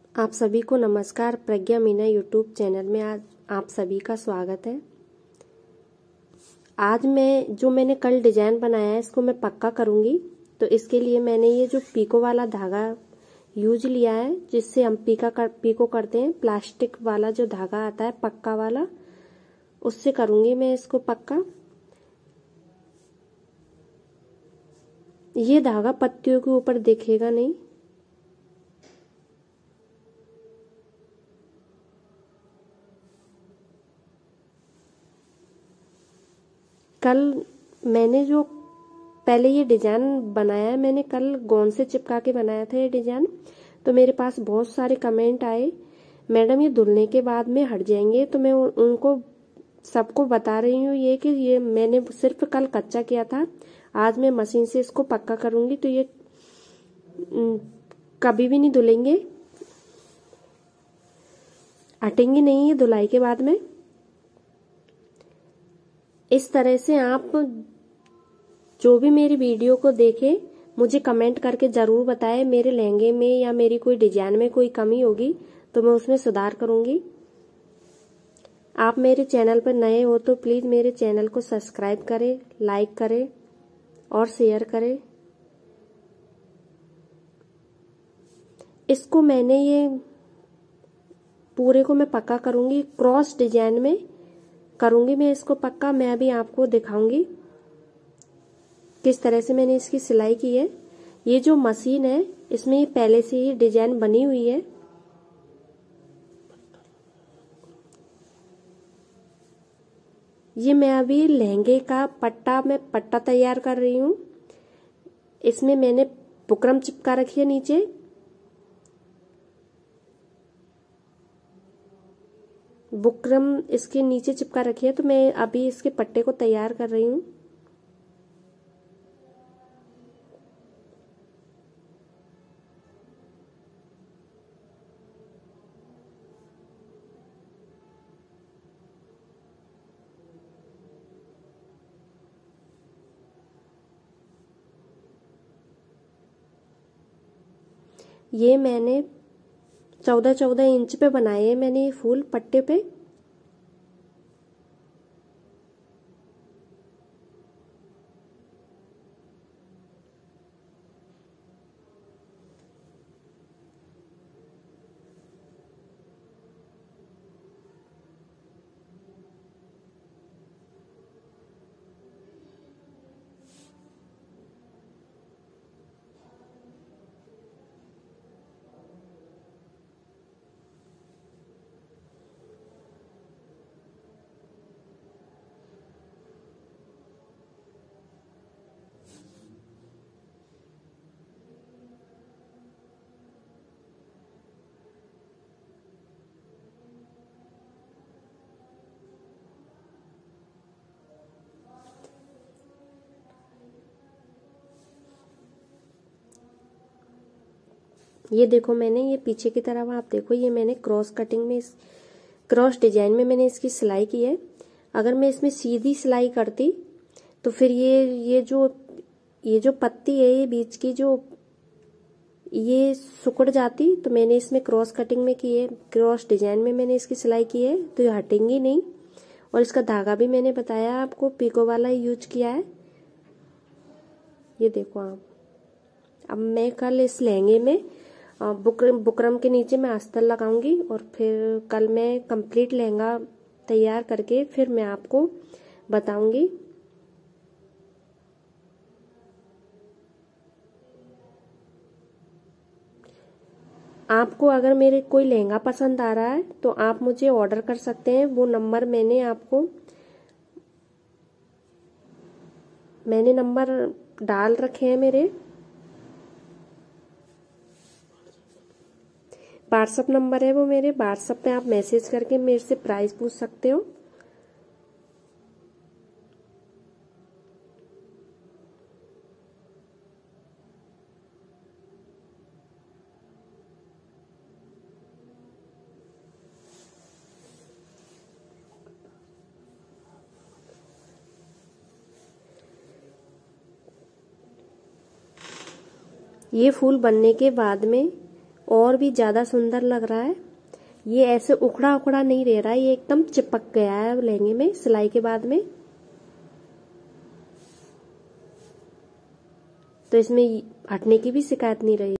आप सभी को नमस्कार। प्रज्ञा मीना यूट्यूब चैनल में आज आप सभी का स्वागत है। आज मैंने कल डिजाइन बनाया है इसको मैं पक्का करूंगी। तो इसके लिए मैंने ये जो पीको वाला धागा यूज लिया है, जिससे हम पीको करते हैं। प्लास्टिक वाला जो धागा आता है पक्का वाला, उससे करूंगी मैं इसको पक्का। ये धागा पत्तियों के ऊपर दिखेगा नहीं। कल मैंने जो पहले ये डिजाइन बनाया है, मैंने कल गोंद से चिपका के बनाया था ये डिजाइन। तो मेरे पास बहुत सारे कमेंट आए, मैडम ये धुलने के बाद में हट जाएंगे। तो मैं उनको सबको बता रही हूँ ये कि ये मैंने सिर्फ कल कच्चा किया था, आज मैं मशीन से इसको पक्का करूंगी। तो ये कभी भी नहीं धुलेंगे, हटेंगे नहीं ये धुलाई के बाद में। इस तरह से आप जो भी मेरी वीडियो को देखें, मुझे कमेंट करके जरूर बताएं। मेरे लहंगे में या मेरी कोई डिजाइन में कोई कमी होगी तो मैं उसमें सुधार करूंगी। आप मेरे चैनल पर नए हो तो प्लीज मेरे चैनल को सब्सक्राइब करें, लाइक करें और शेयर करें। इसको मैंने ये पूरे को मैं पक्का करूंगी, क्रॉस डिजाइन में करूंगी मैं इसको पक्का। मैं अभी आपको दिखाऊंगी किस तरह से मैंने इसकी सिलाई की है। ये जो मशीन है इसमें ये पहले से ही डिजाइन बनी हुई है। ये मैं अभी लहंगे का पट्टा तैयार कर रही हूँ। इसमें मैंने बुकरम चिपका रखी है नीचे। बुकरम इसके नीचे चिपका रखी है। तो मैं अभी इसके पट्टे को तैयार कर रही हूँ। ये मैंने 14-14 इंच पे बनाए हैं मैंने ये फूल पट्टे पे। ये देखो मैंने ये पीछे की तरफ आप देखो, ये मैंने क्रॉस कटिंग में क्रॉस डिजाइन में मैंने इसकी सिलाई की है। अगर मैं इसमें सीधी सिलाई करती तो फिर ये जो पत्ती है ये बीच की जो ये सिकुड़ जाती। तो मैंने इसमें क्रॉस कटिंग में की है, क्रॉस डिजाइन में मैंने इसकी सिलाई की है, तो ये हटेंगी नहीं। और इसका धागा भी मैंने बताया आपको, पीको वाला यूज किया है। ये देखो आप। अब मैं कल इस लहंगे में बुकरम के नीचे मैं अस्तर लगाऊंगी और फिर कल मैं कंप्लीट लहंगा तैयार करके फिर मैं आपको बताऊंगी। आपको अगर मेरे कोई लहंगा पसंद आ रहा है तो आप मुझे ऑर्डर कर सकते हैं। वो नंबर मैंने नंबर डाल रखे हैं मेरे। व्हाट्सएप नंबर है वो मेरे। व्हाट्सएप पे आप मैसेज करके मेरे से प्राइस पूछ सकते हो। ये फूल बनने के बाद में और भी ज्यादा सुंदर लग रहा है। ये ऐसे उखड़ा उखड़ा नहीं रह रहा है, ये एकदम चिपक गया है लहंगे में सिलाई के बाद में। तो इसमें हटने की भी शिकायत नहीं रही।